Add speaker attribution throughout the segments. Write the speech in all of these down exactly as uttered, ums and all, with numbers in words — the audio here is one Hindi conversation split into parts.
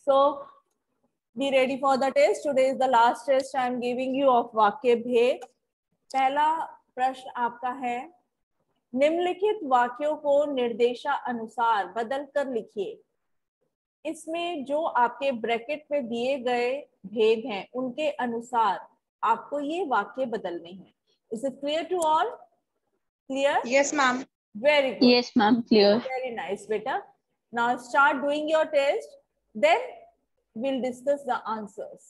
Speaker 1: So be ready for the test. Today is the last test I am giving you of वाक्य भेद. पहला प्रश्न आपका है, निम्नलिखित वाक्यों को निर्देशानुसार बदल कर लिखिए. इसमें जो आपके ब्रैकेट में दिए गए भेद हैं उनके अनुसार आपको ये वाक्य बदलने हैं. Is it clear to all? Clear?
Speaker 2: Yes, ma'am.
Speaker 1: Very good.
Speaker 3: Yes, ma'am. Clear.
Speaker 1: Very nice, beta. Now start doing your test. Then we'll discuss the answers.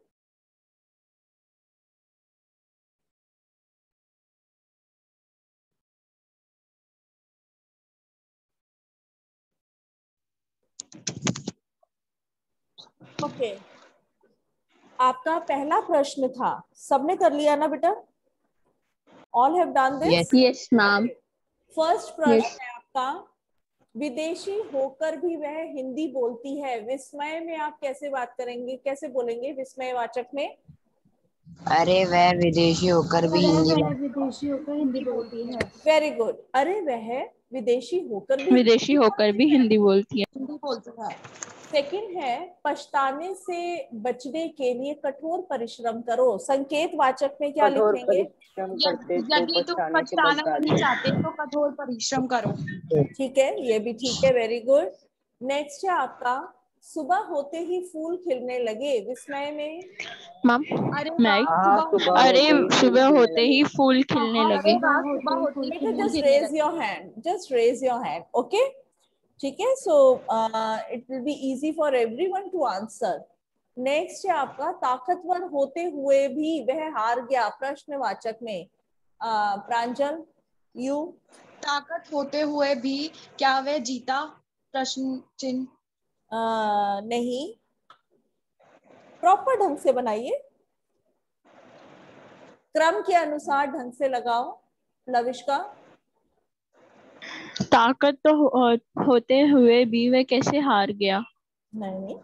Speaker 1: Okay. आपका पहला प्रश्न था, सबने कर लिया ना बेटा? All have done this?
Speaker 3: Yes, yes, ma'am.
Speaker 1: First प्रश्न
Speaker 3: Yes.
Speaker 1: है आपका, विदेशी होकर भी वह हिंदी बोलती है. विस्मय में आप कैसे बात करेंगे, कैसे बोलेंगे विस्मय वाचक में?
Speaker 4: अरे वह विदेशी होकर भी हिंदी
Speaker 5: विदेशी होकर हिंदी बोलती है.
Speaker 1: Very good. अरे वह विदेशी होकर भी
Speaker 3: विदेशी होकर भी हिंदी बोलती है.
Speaker 2: हिंदी बोलते हैं.
Speaker 1: सेकंड है, पछताने से बचने के लिए कठोर परिश्रम करो. संकेत वाचक में क्या लिखेंगे?
Speaker 2: यदि तुम पछताना नहीं चाहते तो कठोर परिश्रम करो.
Speaker 1: ठीक है, ये भी ठीक है. Very good. नेक्स्ट है आपका, सुबह होते ही फूल खिलने लगे. विस्मय में
Speaker 3: मैम,
Speaker 2: अरे
Speaker 3: मैं
Speaker 2: सुबह
Speaker 3: अरे सुबह होते ही फूल खिलने लगे.
Speaker 2: सुबह होती है.
Speaker 1: Just raise your hand, just raise your hand. Okay, ठीक है. So it will be easy for everyone to answer. Next है आपका, ताकतवर होते हुए भी वह हार गया. प्रश्नवाचक में uh, प्रांजल, यू.
Speaker 2: ताकत होते हुए भी क्या वह जीता? प्रश्न चिन्ह.
Speaker 1: uh, नहीं, प्रॉपर ढंग से बनाइए, क्रम के अनुसार ढंग से लगाओ. लविष्का.
Speaker 3: ताकत तो हो, होते हुए भी वह कैसे हार गया?
Speaker 1: नहीं,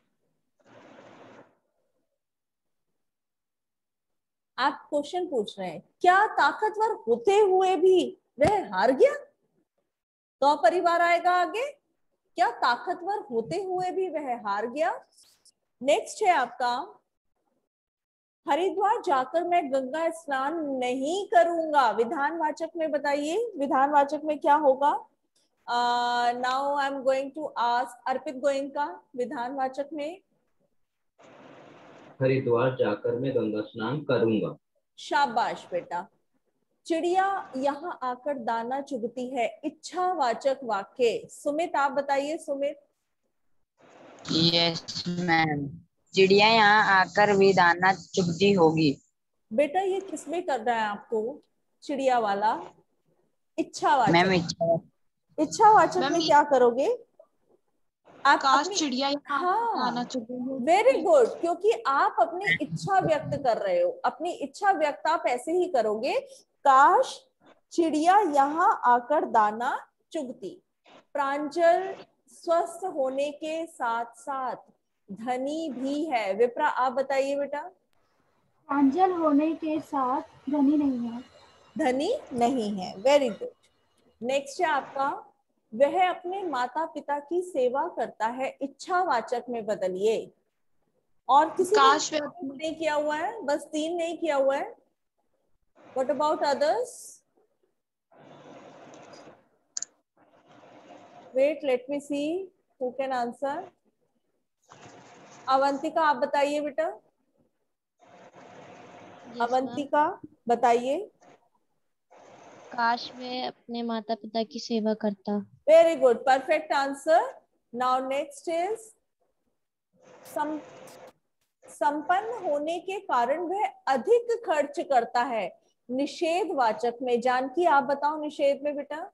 Speaker 1: आप क्वेश्चन पूछ रहे हैं, क्या ताकतवर होते हुए भी वह हार गया? तो परिवार आएगा आगे, क्या ताकतवर होते हुए भी वह हार गया. नेक्स्ट है आपका, हरिद्वार जाकर मैं गंगा स्नान नहीं करूंगा. विधानवाचक में बताइए, विधानवाचक में क्या होगा? Now I am going to ask Arpit Goenka. विधानवाचक में
Speaker 6: हरिद्वार जाकर मैं गंगा स्नान करूंगा.
Speaker 1: शाबाश बेटा. चिड़िया यहाँ आकर दाना चुगती है. इच्छावाचक वाक्य. सुमित आप बताइए. सुमित.
Speaker 4: Yes ma'am. चिड़िया यहाँ आकर भी दाना चुगती होगी.
Speaker 1: बेटा ये किसमें कर रहा है आपको? चिड़िया वाला इच्छावाचक.
Speaker 4: मैम इच्छा
Speaker 1: इच्छावाचक में क्या करोगे आप?
Speaker 2: काश
Speaker 1: अपनी...
Speaker 2: चिड़िया
Speaker 1: हाँ,
Speaker 2: आना चाहिए.
Speaker 1: Very good. क्योंकि आप अपनी इच्छा व्यक्त कर रहे हो. अपनी इच्छा व्यक्त आप ऐसे ही करोगे, काश चिड़िया यहाँ आकर दाना चुगती. प्रांजल स्वस्थ होने के साथ साथ धनी भी है. विप्रा आप बताइए बेटा.
Speaker 5: प्रांजल होने के साथ धनी नहीं है.
Speaker 1: धनी नहीं है. Very good. नेक्स्ट है आपका, वह अपने माता पिता की सेवा करता है. इच्छावाचक में बदलिए. और किसी
Speaker 2: काश
Speaker 1: ने नहीं किया हुआ है? बस तीन नहीं किया हुआ है. What about others? Wait, let me see who can answer. Avantika आप बताइए बेटा.
Speaker 7: yes,
Speaker 1: अवंतिका बताइए.
Speaker 7: काश मैं अपने माता पिता की सेवा करता.
Speaker 1: Very good, perfect answer. Now next is, सम संपन्न होने के कारण वह अधिक खर्च करता है. निषेधवाचक में. जानकी आप बताओ निषेध में बेटा.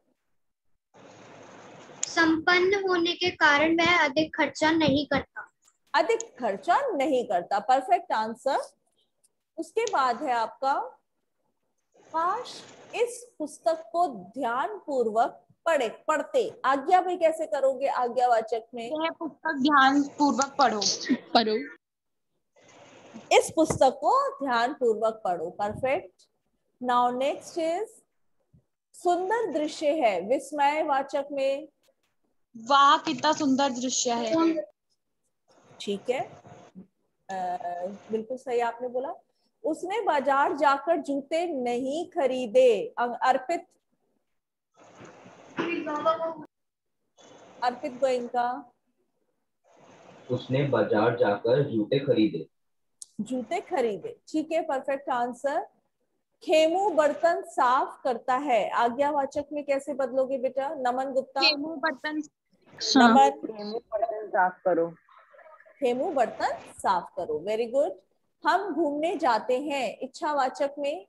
Speaker 8: संपन्न होने के कारण वह अधिक खर्चा नहीं करता.
Speaker 1: अधिक खर्चा नहीं करता. Perfect answer. उसके बाद है आपका, काश इस पुस्तक को ध्यान पूर्वक पढ़े पढ़ते. आज्ञा भाई कैसे करोगे आज्ञावाचक में?
Speaker 2: यह पुस्तक ध्यान पूर्वक पढ़ो.
Speaker 3: पढ़ो.
Speaker 1: इस पुस्तक को ध्यान पूर्वक पढ़ो. परफेक्ट. नाउ नेक्स्ट इज, सुंदर दृश्य है. विस्मय वाचक में.
Speaker 2: वाह कितना सुंदर दृश्य है.
Speaker 1: ठीक है, आ, बिल्कुल सही आपने बोला। उसने बाजार जाकर जूते नहीं खरीदे। अर्पित, अर्पित गोयनका।
Speaker 6: उसने बाजार जाकर जूते खरीदे।
Speaker 1: जूते खरीदे, ठीक है, परफेक्ट आंसर। खेमू बर्तन साफ करता है, आज्ञावाचक में कैसे बदलोगे बेटा? नमन गुप्ता।
Speaker 2: खेमू बर्तन
Speaker 1: नमन।
Speaker 4: खेमू बर्तन साफ करो।
Speaker 1: खेमू बर्तन साफ करो, वेरी गुड। हम घूमने जाते हैं, इच्छावाचक में?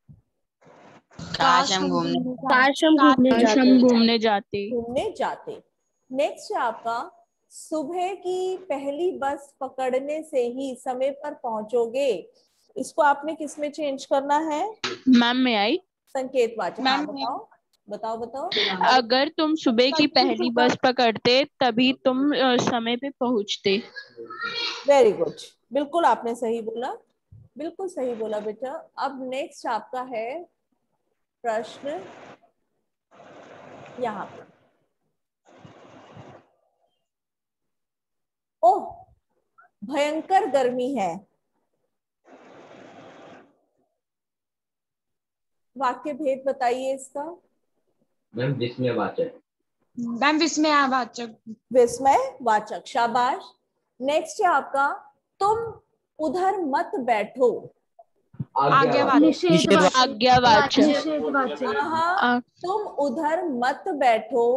Speaker 4: काश हम घूमने
Speaker 3: काश हम घूमने जाते हम घूमने जाते
Speaker 1: घूमने जाते। नेक्स्ट है आपका, सुबह की पहली बस पकड़ने से ही समय पर पहुंचोगे। इसको आपने किस में चेंज करना है?
Speaker 3: मैम में आई
Speaker 1: संकेत वाचक। हाँ,
Speaker 2: मैम,
Speaker 1: बताओ बताओ बताओ।
Speaker 3: अगर तुम सुबह की पहली बस पकड़ते तभी तुम अ, समय पे पहुंचते।
Speaker 1: वेरी गुड, बिल्कुल आपने सही बोला, बिल्कुल सही बोला बेटा। अब नेक्स्ट आपका है प्रश्न यहाँ पे। ओह, भयंकर गर्मी है। वाक्य भेद बताइए इसका।
Speaker 6: मैम विस्मयवाचक।
Speaker 2: मैम विस्मयवाचक।
Speaker 1: विस्मयवाचक, शाबाश। नेक्स्ट है आपका, तुम उधर मत बैठो।
Speaker 6: आज्ञावाचक।
Speaker 5: निषेधवाचक।
Speaker 3: आज्ञावाचक।
Speaker 5: निषेधवाचक।
Speaker 1: हाँ,
Speaker 3: आ-
Speaker 1: तुम उधर मत बैठो।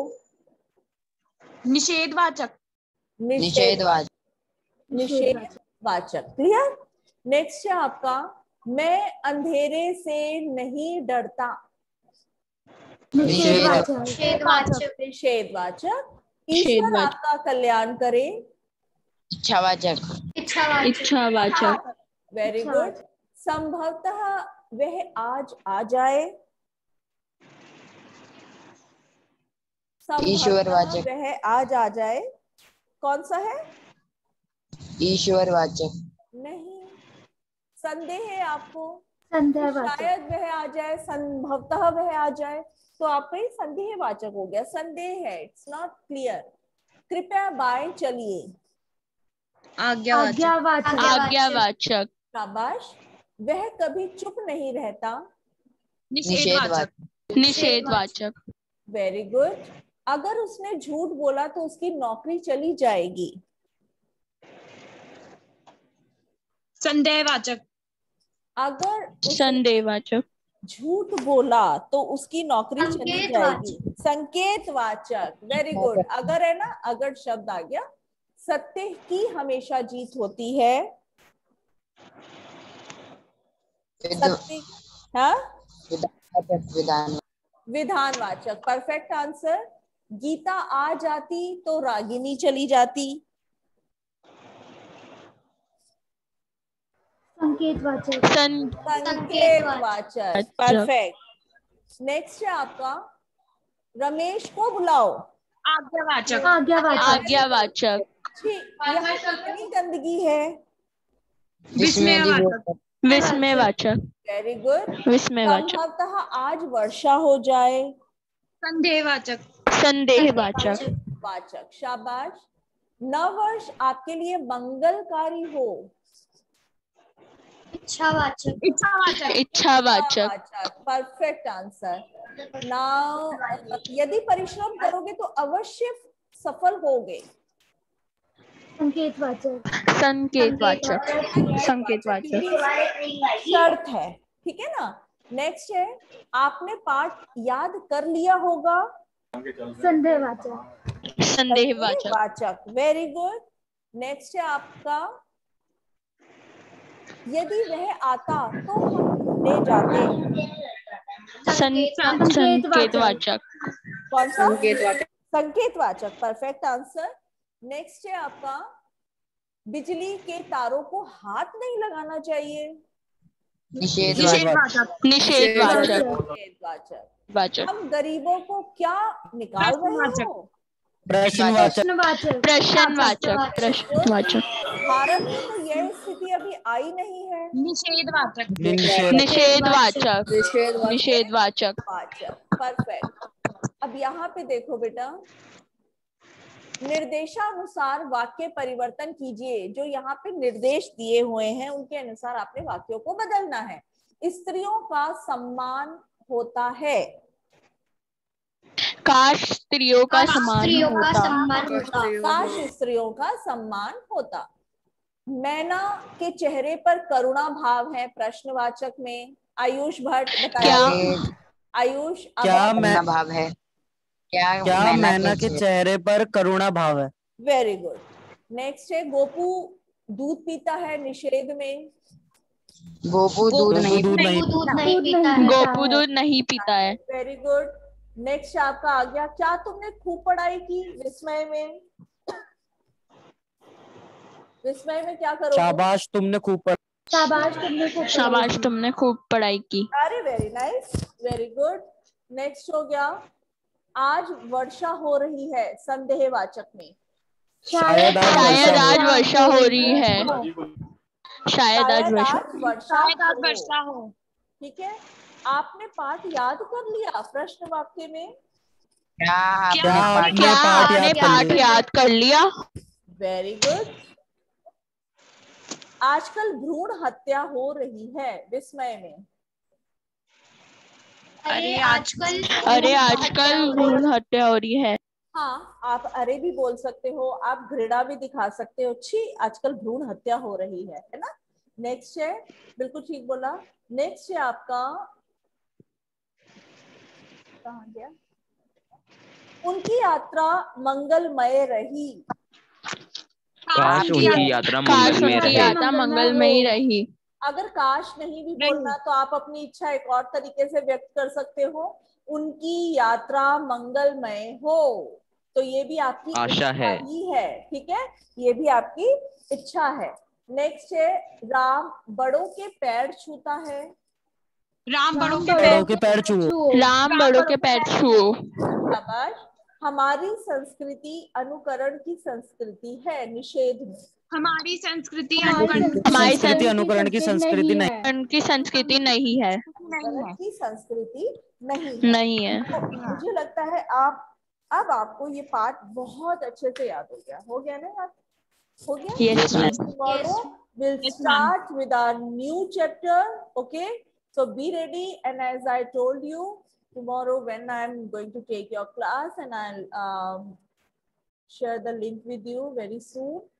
Speaker 2: निषेधवाचक।
Speaker 1: निषेधवाचक।
Speaker 4: निषेधवाचक।
Speaker 1: निषेधवाचक, क्लियर। नेक्स्ट है आपका, मैं अंधेरे से नहीं डरता।
Speaker 5: निषेधवाचक।
Speaker 8: निषेधवाचक।
Speaker 1: निषेधवाचक। ईश्वर
Speaker 3: निषेधवाचक।
Speaker 1: आपका कल्याण करे।
Speaker 4: इच्छावाचक।
Speaker 8: इच्छावाचक।
Speaker 3: इच्छावाचक।
Speaker 1: Very good. संभवतः वह आज आ जाए। संभवतः
Speaker 4: ईश्वरवाचक।
Speaker 1: वह आज आ जाए। कौन सा है?
Speaker 4: ईश्वरवाचक।
Speaker 1: नहीं, संदेह है आपको।
Speaker 5: संदेहवाचक।
Speaker 1: शायद वह आ जाए, संभवतः वह आ जाए, तो आपका ही संदेहवाचक हो गया। संदेह है, इट्स नॉट क्लियर। कृपया बाय चलिए।
Speaker 2: आज्ञावाचक।
Speaker 5: आज्ञावाचक।
Speaker 3: आज्ञावाचक।
Speaker 1: शाबाश। वह कभी चुप नहीं रहता।
Speaker 2: निषेधवाचक।
Speaker 3: निषेधवाचक।
Speaker 1: Very good. अगर उसने झूठ बोला तो उसकी नौकरी चली जाएगी।
Speaker 2: संदेहवाचक।
Speaker 1: अगर उसने
Speaker 3: संदेहवाचक।
Speaker 1: झूठ बोला तो उसकी नौकरी चली जाएगी। संकेतवाचक, वेरी गुड। अगर है ना, अगर शब्द आ गया। सत्य की हमेशा जीत होती है। सत्य, हाँ,
Speaker 4: विधानवाचक। विधान
Speaker 1: विधानवाचक, परफेक्ट आंसर। गीता आ जाती तो रागिनी चली जाती।
Speaker 5: संकेतवाचक।
Speaker 3: सं
Speaker 1: संकेतवाचक, परफेक्ट। नेक्स्ट है आपका, रमेश को बुलाओ।
Speaker 2: आज्ञावाचक।
Speaker 5: आज्ञावाचक।
Speaker 3: आज्ञावाचक।
Speaker 1: ठीक, यहाँ कितनी गंदगी है?
Speaker 2: विस्मयवाचक।
Speaker 3: विस्मयवाचक।
Speaker 1: Very good.
Speaker 3: विस्मयवाचक।
Speaker 1: संभवतः आज वर्षा हो जाए।
Speaker 2: संदेहवाचक।
Speaker 3: संदेहवाचक।
Speaker 1: वाचक, शाबाश। नववर्ष आपके लिए मंगलकारी हो।
Speaker 8: इच्छावाचक।
Speaker 2: इच्छावाचक।
Speaker 3: इच्छावाचक।
Speaker 1: Perfect answer. नाउ यदि परिश्रम करोगे तो अवश्य सफल होगे।
Speaker 5: संकेतवाचक।
Speaker 3: संकेतवाचक। संकेतवाचक।
Speaker 1: शर्त है, ठीक है ना। नेक्स्ट है, आपने पाठ याद कर लिया होगा।
Speaker 5: संदेहवाचक।
Speaker 3: संदेहवाचक।
Speaker 1: वाचक, वेरी गुड। नेक्स्ट है आपका, यदि वह आता तो हम घूमने जाते।
Speaker 3: संकेतवाचक।
Speaker 1: कौन सा? संकेतवाचक, परफेक्ट आंसर। नेक्स्ट है आपका, बिजली के तारों को हाथ नहीं लगाना चाहिए।
Speaker 4: निषेधवाचक।
Speaker 3: निषेधवाचक।
Speaker 1: निषेधवाचक।
Speaker 3: वाचक।
Speaker 1: हम गरीबों को क्या निकाल रहे हो?
Speaker 5: प्रश्नवाचक।
Speaker 3: प्रश्नवाचक। प्रश्नवाचक।
Speaker 1: भारत में तो यह स्थिति अभी आई नहीं है।
Speaker 2: निषेधवाचक।
Speaker 3: निषेधवाचक। निषेधवाचक।
Speaker 1: वाचक, परफेक्ट। अब यहाँ पे देखो बेटा, निर्देशानुसार वाक्य परिवर्तन कीजिए। जो यहाँ पे निर्देश दिए हुए हैं उनके अनुसार आपने वाक्यों को बदलना है। स्त्रियों का सम्मान होता है।
Speaker 3: काश स्त्रियों का
Speaker 8: काश
Speaker 3: सम्मान
Speaker 8: स्त्रियों का
Speaker 3: होता।
Speaker 8: सम्मान होता।
Speaker 1: काश स्त्रियों का सम्मान होता। मैना के चेहरे पर करुणा भाव है प्रश्नवाचक में। आयुष भट्ट
Speaker 3: क्या
Speaker 1: बताइए। आयुष
Speaker 9: क्या
Speaker 1: अब
Speaker 9: मैं
Speaker 4: करुणा भाव है। क्या
Speaker 9: क्या
Speaker 4: मैना
Speaker 9: मैना
Speaker 4: के
Speaker 9: के चेहरे पर करुणा भाव है?
Speaker 1: Very good. नेक्स्ट है गोपू दूध पीता है निषेध में।
Speaker 4: गोपू दूध
Speaker 1: गोपू
Speaker 4: नहीं
Speaker 9: दूध नहीं
Speaker 8: गोपू दूध
Speaker 5: दूध
Speaker 8: नहीं
Speaker 5: नहीं
Speaker 8: पीता है।
Speaker 3: गोपू दूध नहीं पीता है।
Speaker 1: Very good. नेक्स्ट आपका आ गया, क्या तुमने खूब पढ़ाई की विस्मय में? विस्मय में क्या करोगे?
Speaker 9: शाबाश तुमने खूब पढ़ा।
Speaker 5: शाबाश तुमने खूब
Speaker 3: शाबाश
Speaker 5: पढ़ाई की।
Speaker 3: तुमने खूब पढ़ाई की।
Speaker 1: अरे very nice, very good. Next हो गया, आज वर्षा हो रही है संदेहवाचक में।
Speaker 9: शायद आज वर्षा
Speaker 3: शायद आज
Speaker 9: हो।
Speaker 3: वर्षा हो रही है। शायद आज
Speaker 1: शायद
Speaker 3: वर्षा
Speaker 1: आज वर्षा
Speaker 2: शायद आज
Speaker 1: हो।
Speaker 2: वर्षा हो।
Speaker 1: ठीक है, आपने पाठ याद कर लिया प्रश्न वाक्य में?
Speaker 4: क्या आपने
Speaker 9: क्या
Speaker 4: पाठ
Speaker 9: आपने
Speaker 3: क्या
Speaker 9: पाठ
Speaker 3: आपने
Speaker 9: याद कर
Speaker 3: पाठ
Speaker 9: लिया?
Speaker 3: याद कर लिया?
Speaker 1: Very good. आजकल भ्रूण हत्या हो रही है विस्मय में।
Speaker 8: अरे आजकल
Speaker 3: अरे आजकल भ्रूण हत्या हो रही है।
Speaker 1: हाँ, आप अरे भी बोल सकते हो, आप घृणा भी दिखा सकते हो। छी, आजकल भ्रूण हत्या हो रही है, है ना? नेक्स्ट है, बिल्कुल ठीक बोला। नेक्स्ट है आपका, कहाँ गया? उनकी यात्रा मंगलमय रही।
Speaker 10: काश उनकी यात्रा
Speaker 3: काश
Speaker 10: मंगलमय
Speaker 3: उनकी
Speaker 10: रहे।
Speaker 3: यात्रा मंगलमयी रही।
Speaker 1: अगर काश नहीं भी बोलना तो आप अपनी इच्छा एक और तरीके से व्यक्त कर सकते हो, उनकी यात्रा मंगलमय हो। तो ये भी आपकी
Speaker 10: आशा
Speaker 1: इच्छा
Speaker 10: है।
Speaker 1: ही है। ठीक है, ये भी आपकी इच्छा है। नेक्स्ट है, राम बड़ों के पैर छूता है।
Speaker 2: राम बड़ों के
Speaker 9: बड़ों
Speaker 2: पैर
Speaker 9: के पैर छुओ।
Speaker 3: राम बड़ों के पैर छुओ।
Speaker 1: शाबाश। हमारी संस्कृति अनुकरण की संस्कृति है निषेध में।
Speaker 2: हमारी संस्कृति
Speaker 5: हमारी
Speaker 2: अनुकरण
Speaker 3: हमारी
Speaker 9: संस्कृति अनुकरण की संस्कृति नहीं।
Speaker 5: है।
Speaker 3: उनकी संस्कृति नहीं है।
Speaker 1: अनुकरण की संस्कृति नहीं है।
Speaker 3: नहीं है।
Speaker 1: तो मुझे लगता है आप अब आपको ये पाठ बहुत अच्छे से याद हो गया हो गया ना याद हो गया?
Speaker 3: Yes, ma'am.
Speaker 1: Tomorrow we'll
Speaker 2: Yes, ma'am.
Speaker 1: start with our new chapter. Okay, so be ready. And as I told you, tomorrow when I'm going to take your class and I'll um, share the link with you very soon.